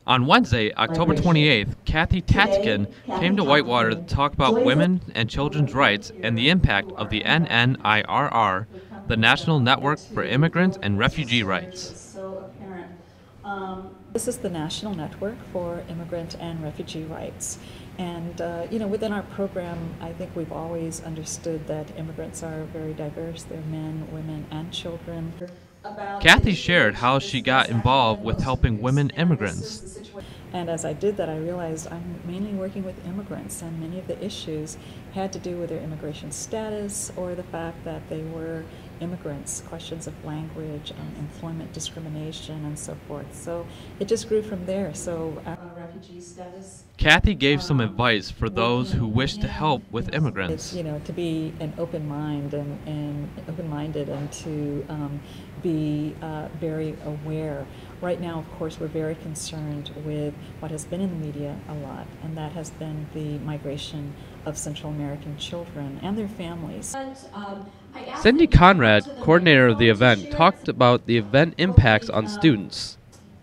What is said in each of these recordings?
On Wednesday, October 28th, Kathy Tatkin came to Whitewater to talk about women and children's rights and the impact of the NNIRR, the National Network for Immigrants and Refugee Rights. This is the National Network for Immigrant and Refugee Rights. And, within our program, I think we've always understood that immigrants are very diverse. They're men, women, and children. Kathy shared how she got involved with helping women immigrants. And as I did that, I realized I'm mainly working with immigrants, and many of the issues had to do with their immigration status or the fact that they were immigrants, questions of language, employment discrimination, and so forth. So it just grew from there. So refugee status. Kathy gave some advice for those who wish to help with immigrants. It's, to be an open mind and open-minded and to be very aware. Right now, of course, we're very concerned with what has been in the media a lot, and that has been the migration of Central American children and their families. Cindy Conrad, coordinator of the event, talked about the event impacts on students.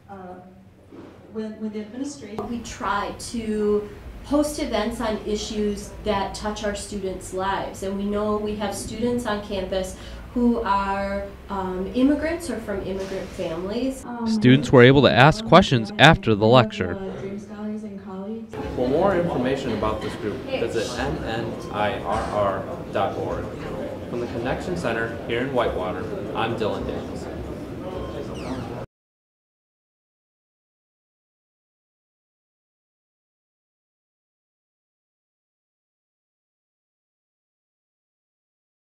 With the administration, we try to host events on issues that touch our students' lives, and we know we have students on campus who are immigrants or from immigrant families. Students were able to ask questions after the lecture. For more information about this group, visit nnirr.org. From the Connection Center here in Whitewater, I'm Dylan Davis.